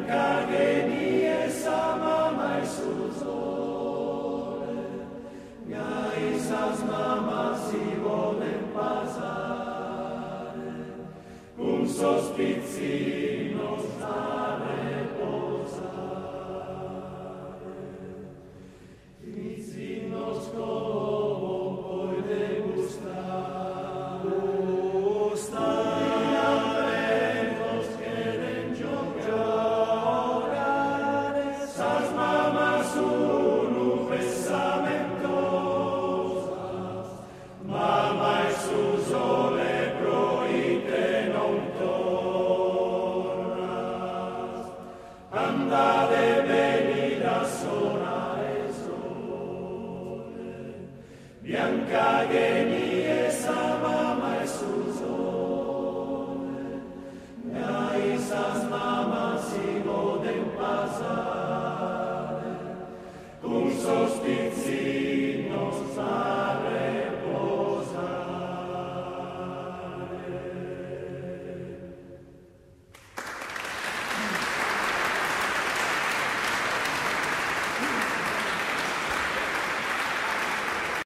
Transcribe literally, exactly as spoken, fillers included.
bianca che di essa mama e sul sole, gai sas mama si vuole pasare, un sospizzino sta reposare, Tizzino scovo poi degustare, gustare, che giocare, sas mama sono pessamentosas, mama e su sole proite non tornas, andate bene da suonare sole, bianca che